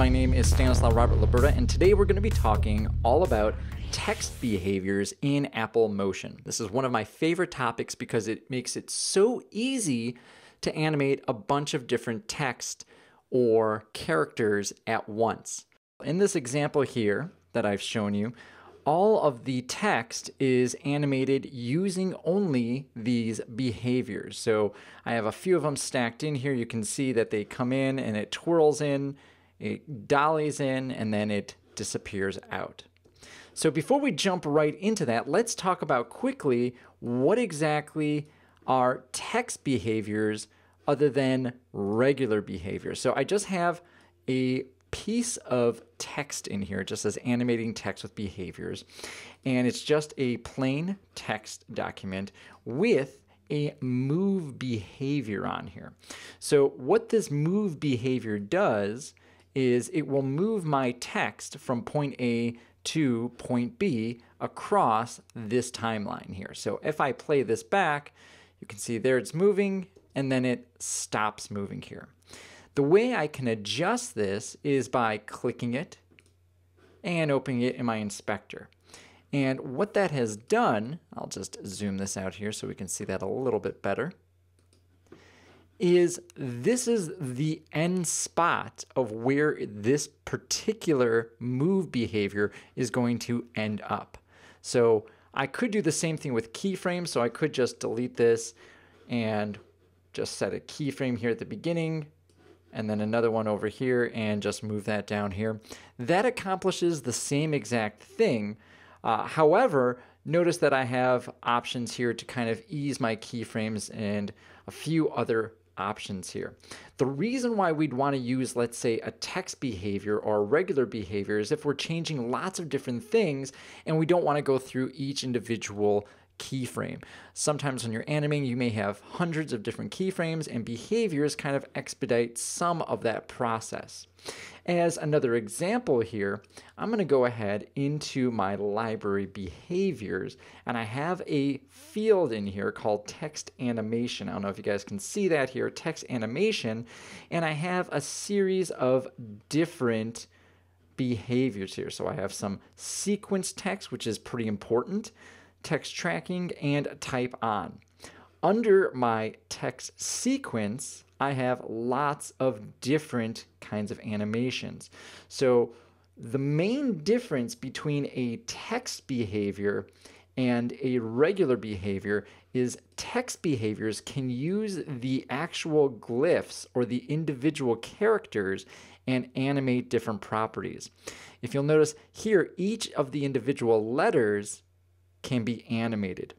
My name is Stanislaw Robert Liberta, and today we're going to be talking all about text behaviors in Apple Motion. This is one of my favorite topics because it makes it so easy to animate a bunch of different text or characters at once. In this example here that I've shown you, all of the text is animated using only these behaviors. So I have a few of them stacked in here. You can see that they come in and it twirls in, it dollies in, and then it disappears out. So before we jump right into that, let's talk about quickly what exactly are text behaviors other than regular behaviors. So I just have a piece of text in here. It just says animating text with behaviors, and it's just a plain text document with a move behavior on here. So what this move behavior does is it will move my text from point A to point B across this timeline here. So if I play this back, you can see there it's moving and then it stops moving here. The way I can adjust this is by clicking it and opening it in my inspector. And what that has done, I'll just zoom this out here so we can see that a little bit better, is this is the end spot of where this particular move behavior is going to end up. So I could do the same thing with keyframes, so I could just delete this and just set a keyframe here at the beginning, and then another one over here, and just move that down here. That accomplishes the same exact thing. However, notice that I have options here to kind of ease my keyframes and a few other options here. The reason why we'd want to use, let's say, a text behavior or a regular behavior is if we're changing lots of different things and we don't want to go through each individual keyframe. Sometimes when you're animating, you may have hundreds of different keyframes, and behaviors kind of expedite some of that process. As another example here, I'm going to go ahead into my library behaviors, and I have a field in here called text animation. I don't know if you guys can see that here, text animation, and I have a series of different behaviors here. So I have some sequence text, which is pretty important, text tracking, and type on. Under my text sequence, I have lots of different kinds of animations. So the main difference between a text behavior and a regular behavior is text behaviors can use the actual glyphs or the individual characters and animate different properties. If you'll notice here, each of the individual letters can be animated.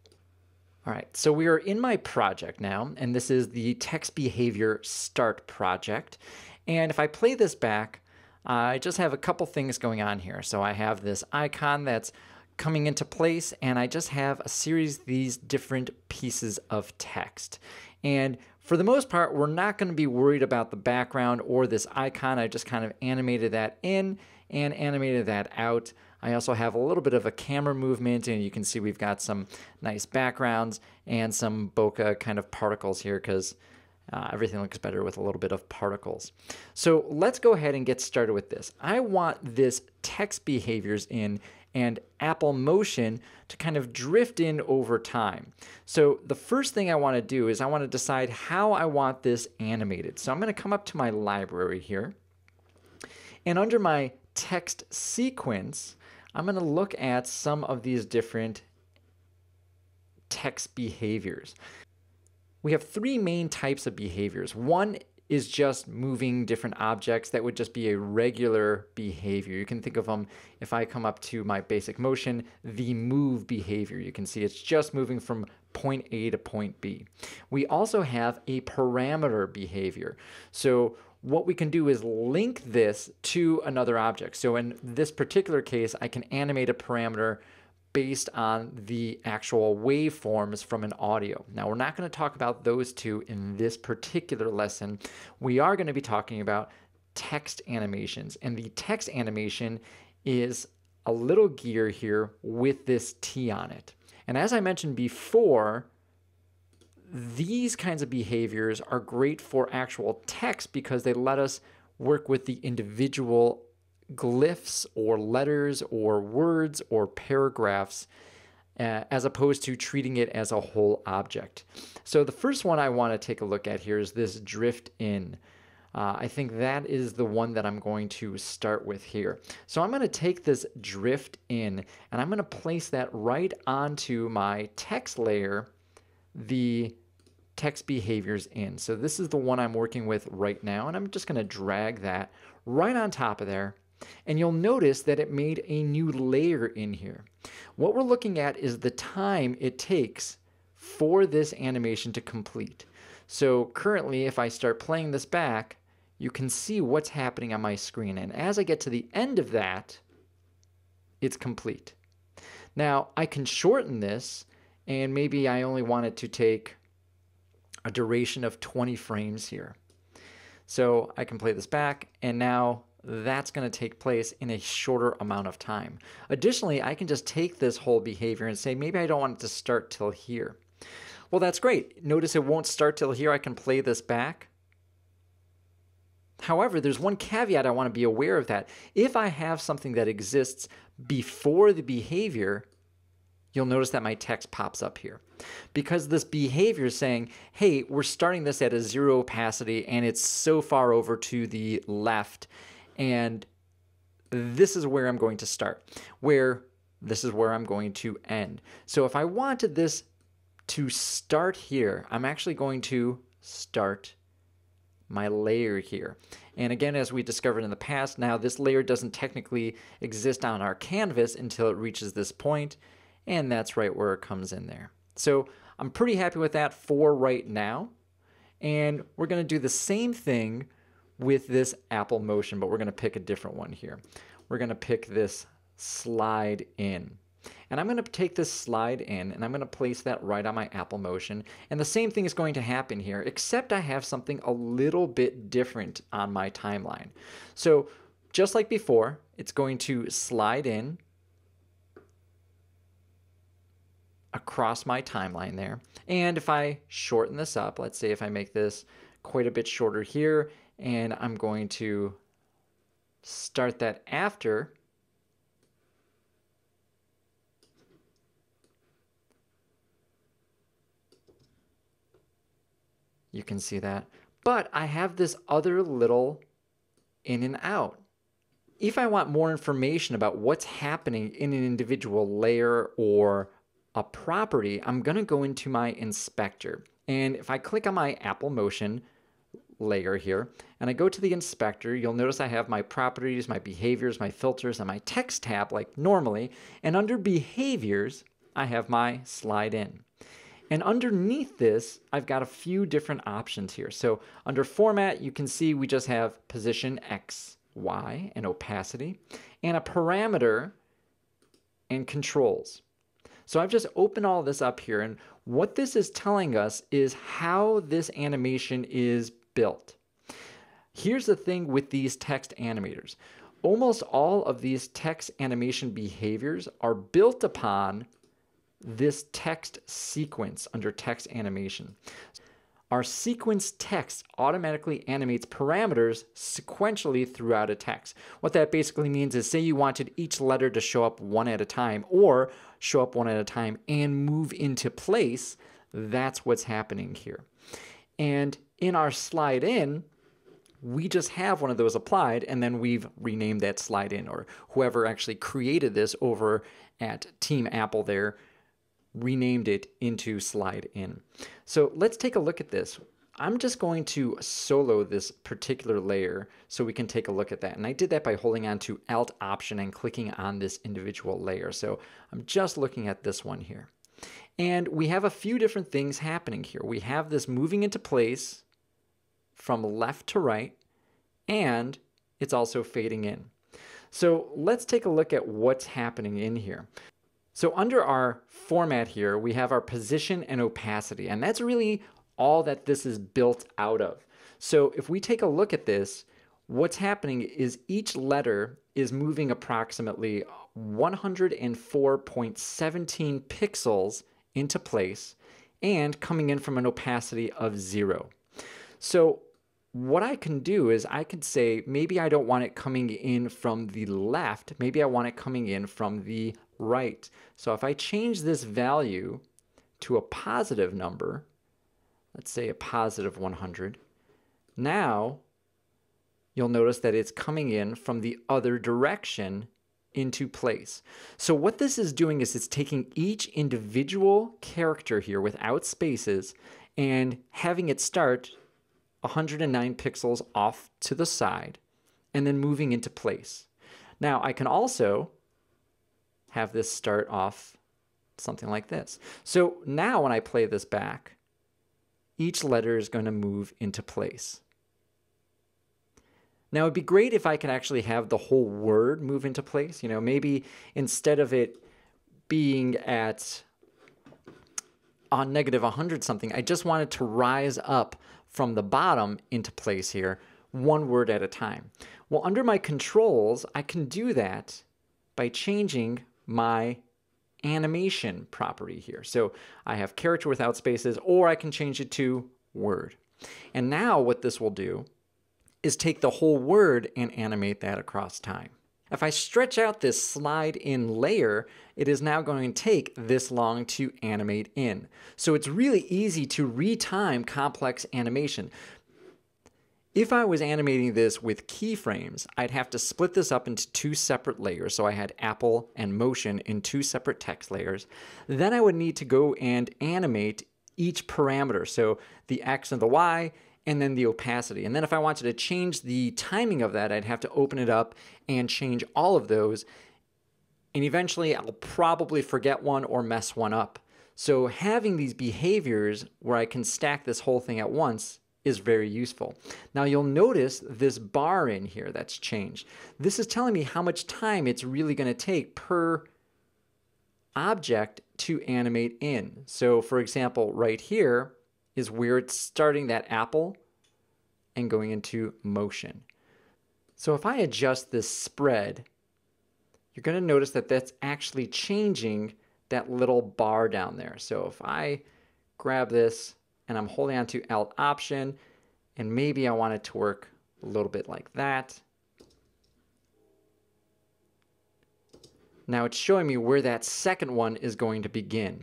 All right, so we are in my project now, and this is the text behavior start project. And if I play this back, I just have a couple things going on here. So I have this icon that's coming into place, and I just have a series of these different pieces of text. And for the most part, we're not going to be worried about the background or this icon. I just kind of animated that in and animated that out. I also have a little bit of a camera movement, and you can see we've got some nice backgrounds and some bokeh kind of particles here because everything looks better with a little bit of particles. So let's go ahead and get started with this. I want this text behaviors in and Apple Motion to kind of drift in over time. So the first thing I want to do is I want to decide how I want this animated. So I'm going to come up to my library here, and under my text sequence, I'm going to look at some of these different text behaviors. We have three main types of behaviors. One is just moving different objects. That would just be a regular behavior. You can think of them, if I come up to my basic motion, the move behavior. You can see it's just moving from point A to point B. We also have a parameter behavior. So what we can do is link this to another object. So in this particular case, I can animate a parameter based on the actual waveforms from an audio. Now, we're not going to talk about those two in this particular lesson. We are going to be talking about text animations, and the text animation is a little gear here with this T on it. And as I mentioned before, these kinds of behaviors are great for actual text because they let us work with the individual glyphs or letters or words or paragraphs as opposed to treating it as a whole object. So the first one I want to take a look at here is this drift in. I think that is the one that I'm going to start with here. So I'm going to take this drift in and I'm going to place that right onto my text layer, the text behaviors in. So this is the one I'm working with right now, and I'm just going to drag that right on top of there. And you'll notice that it made a new layer in here. What we're looking at is the time it takes for this animation to complete. So currently, if I start playing this back, you can see what's happening on my screen. And as I get to the end of that, it's complete. Now, I can shorten this, and maybe I only want it to take a duration of 20 frames here. So I can play this back, and now that's going to take place in a shorter amount of time. Additionally, I can just take this whole behavior and say, maybe I don't want it to start till here. Well, that's great. Notice it won't start till here. I can play this back. However, there's one caveat I want to be aware of that. If I have something that exists before the behavior, you'll notice that my text pops up here. Because this behavior is saying, hey, we're starting this at a 0 opacity and it's so far over to the left, and this is where I'm going to start, where this is where I'm going to end. So if I wanted this to start here, I'm actually going to start my layer here. And again, as we discovered in the past, now this layer doesn't technically exist on our canvas until it reaches this point, and that's right where it comes in there. So I'm pretty happy with that for right now. And we're going to do the same thing with this Apple Motion, but we're going to pick a different one here. We're going to pick this slide in. And I'm going to take this slide in and I'm going to place that right on my Apple Motion. And the same thing is going to happen here, except I have something a little bit different on my timeline. So just like before, it's going to slide in across my timeline there. And if I shorten this up, let's say if I make this quite a bit shorter here, and I'm going to start that after you can see that. But I have this other little in and out. If I want more information about what's happening in an individual layer or a property, I'm going to go into my inspector. And if I click on my Apple Motion layer here, and I go to the inspector, you'll notice I have my properties, my behaviors, my filters, and my text tab like normally. And under behaviors, I have my slide in. And underneath this, I've got a few different options here. So under format, you can see we just have position X, Y, and opacity, and a parameter and controls. So I've just opened all this up here, and what this is telling us is how this animation is built. Here's the thing with these text animators. Almost all of these text animation behaviors are built upon this text sequence under text animation. Our sequence text automatically animates parameters sequentially throughout a text. What that basically means is, say you wanted each letter to show up one at a time or show up one at a time and move into place, that's what's happening here. And in our slide in, we just have one of those applied, and then we've renamed that slide in, or whoever actually created this over at Team Apple there renamed it into slide in. So let's take a look at this. I'm just going to solo this particular layer so we can take a look at that. And I did that by holding on to Alt Option and clicking on this individual layer. So I'm just looking at this one here. And we have a few different things happening here. We have this moving into place from left to right, and it's also fading in. So let's take a look at what's happening in here. So under our format here, we have our position and opacity, and that's really all that this is built out of. So if we take a look at this, what's happening is each letter is moving approximately 104.17 pixels into place and coming in from an opacity of 0. So what I can do is I could say, maybe I don't want it coming in from the left. Maybe I want it coming in from the right. So if I change this value to a positive number, let's say a positive 100, now you'll notice that it's coming in from the other direction into place. So what this is doing is it's taking each individual character here without spaces and having it start 109 pixels off to the side and then moving into place. Now I can also have this start off something like this. So now when I play this back, each letter is going to move into place. Now it'd be great if I could actually have the whole word move into place. You know, maybe instead of it being at on negative 100 something, I just wanted to rise up from the bottom into place here, one word at a time. Well, under my controls, I can do that by changing my animation property here. So I have character without spaces, or I can change it to word. And now what this will do is take the whole word and animate that across time. If I stretch out this slide in layer, it is now going to take this long to animate in. So it's really easy to retime complex animation. If I was animating this with keyframes, I'd have to split this up into two separate layers. So I had Apple and motion in two separate text layers. Then I would need to go and animate each parameter. So the X and the Y, and then the opacity. And then if I wanted to change the timing of that, I'd have to open it up and change all of those. And eventually I'll probably forget one or mess one up. So having these behaviors where I can stack this whole thing at once is very useful. Now you'll notice this bar in here that's changed. This is telling me how much time it's really going to take per object to animate in. So for example, right here is where it's starting that apple and going into motion. So if I adjust this spread, you're going to notice that that's actually changing that little bar down there. So if I grab this and I'm holding on to Alt Option, and maybe I want it to work a little bit like that. Now it's showing me where that second one is going to begin.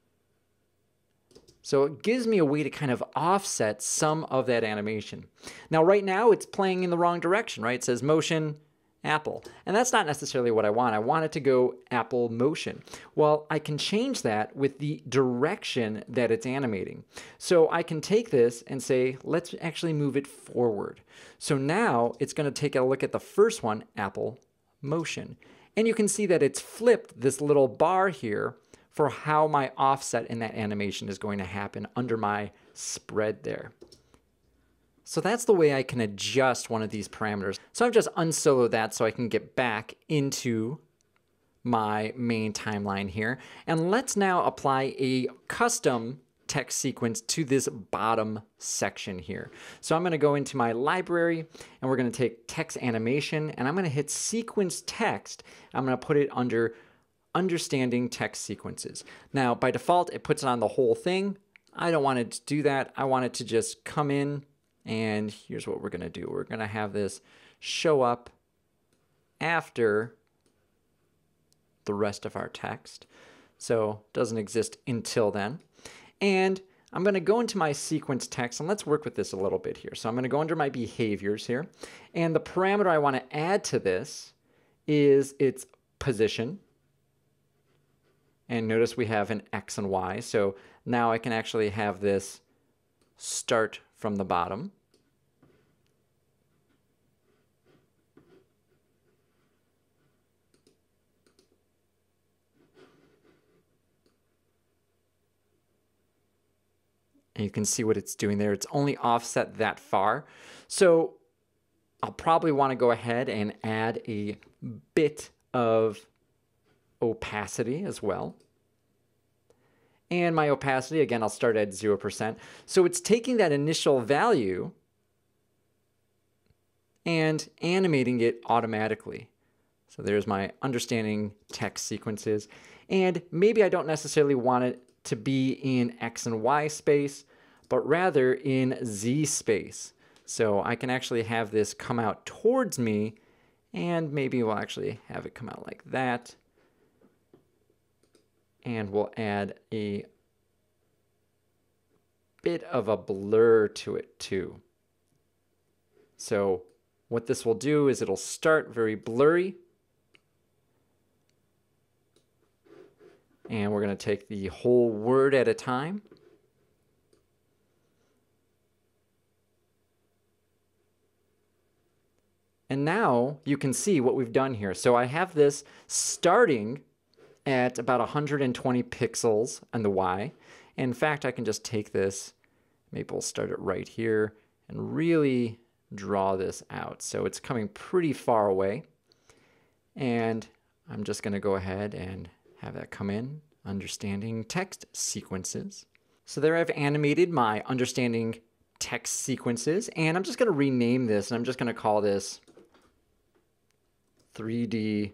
So it gives me a way to kind of offset some of that animation. Now right now it's playing in the wrong direction, right? It says motion, apple. And that's not necessarily what I want. I want it to go apple motion. Well, I can change that with the direction that it's animating. So I can take this and say, let's actually move it forward. So now it's going to take a look at the first one, apple motion. And you can see that it's flipped this little bar here for how my offset in that animation is going to happen under my spread there. So that's the way I can adjust one of these parameters. So I've just unsoloed that so I can get back into my main timeline here. And let's now apply a custom text sequence to this bottom section here. So I'm going to go into my library and we're going to take text animation and I'm going to hit sequence text. I'm going to put it under understanding text sequences. Now, by default, it puts it on the whole thing. I don't want it to do that. I want it to just come in, and here's what we're going to do. We're going to have this show up after the rest of our text. So it doesn't exist until then. And I'm going to go into my sequence text, and let's work with this a little bit here. So I'm going to go under my behaviors here, and the parameter I want to add to this is its position. And notice we have an X and Y. So now I can actually have this start from the bottom. And you can see what it's doing there. It's only offset that far. So I'll probably want to go ahead and add a bit of opacity as well. And my opacity, again, I'll start at 0%. So it's taking that initial value and animating it automatically. So there's my understanding text sequences. And maybe I don't necessarily want it to be in X and Y space, but rather in Z space. So I can actually have this come out towards me, and maybe we'll actually have it come out like that. And we'll add a bit of a blur to it too. So what this will do is it'll start very blurry. And we're going to take the whole word at a time. And now you can see what we've done here. So I have this starting at about 120 pixels on the Y. In fact, I can just take this, maybe we'll start it right here, and really draw this out. So it's coming pretty far away. And I'm just going to go ahead and have that come in, understanding text sequences. So there I've animated my understanding text sequences, and I'm just going to rename this, and I'm just going to call this 3D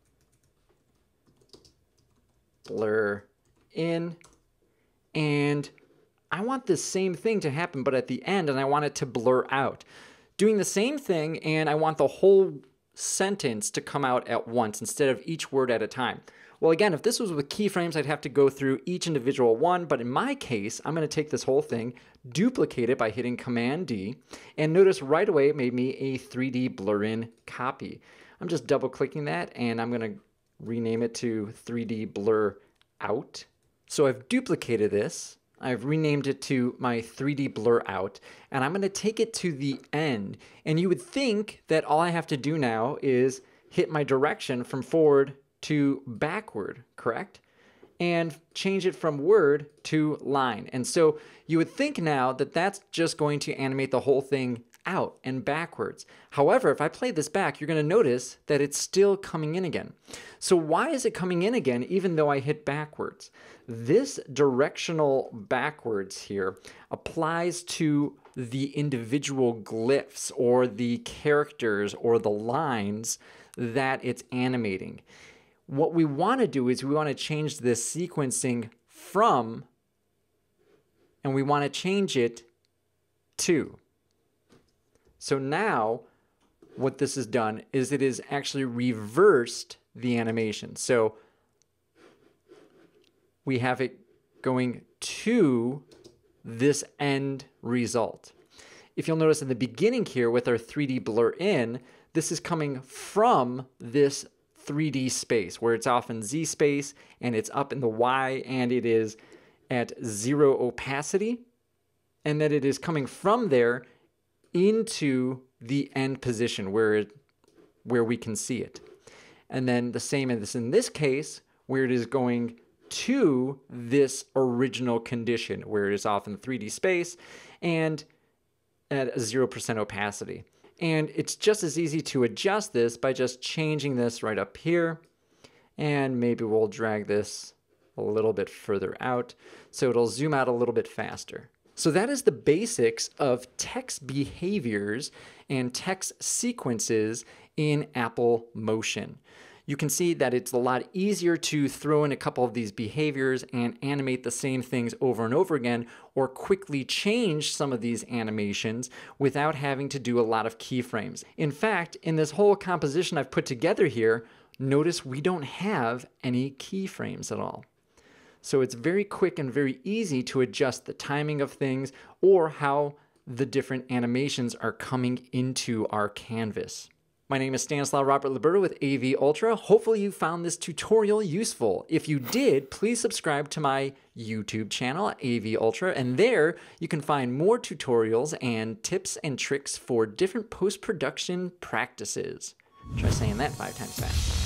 blur in. And I want the same thing to happen, but at the end, and I want it to blur out. Doing the same thing, and I want the whole sentence to come out at once instead of each word at a time. Well, again, if this was with keyframes, I'd have to go through each individual one, but in my case, I'm going to take this whole thing, duplicate it by hitting Command D, and notice right away it made me a 3D blur in copy. I'm just double clicking that, and I'm going to rename it to 3D blur out. So I've duplicated this. I've renamed it to my 3D blur out, and I'm going to take it to the end. And you would think that all I have to do now is hit my direction from forward to backward, correct? And change it from word to line. And so you would think now that that's just going to animate the whole thing out and backwards. However, if I play this back, you're going to notice that it's still coming in again. So why is it coming in again even though I hit backwards? This directional backwards here applies to the individual glyphs or the characters or the lines that it's animating. What we want to do is we want to change this sequencing from, and we want to change it to. So now what this has done is it has actually reversed the animation. So we have it going to this end result. If you'll notice in the beginning here with our 3D blur in, this is coming from this 3D space where it's off in Z space and it's up in the Y and it is at 0 opacity, and that it is coming from there into the end position where we can see it. And then the same in this case where it is going to this original condition where it is off in 3D space and at 0% opacity. And it's just as easy to adjust this by just changing this right up here. And maybe we'll drag this a little bit further out so it'll zoom out a little bit faster. So that is the basics of text behaviors and text sequences in Apple Motion. You can see that it's a lot easier to throw in a couple of these behaviors and animate the same things over and over again, or quickly change some of these animations without having to do a lot of keyframes. In fact, in this whole composition I've put together here, notice we don't have any keyframes at all. So it's very quick and very easy to adjust the timing of things or how the different animations are coming into our canvas. My name is Stanislaw Robert Liberto with AV Ultra. Hopefully you found this tutorial useful. If you did, please subscribe to my YouTube channel, AV Ultra, and there you can find more tutorials and tips and tricks for different post-production practices. Try saying that 5 times fast.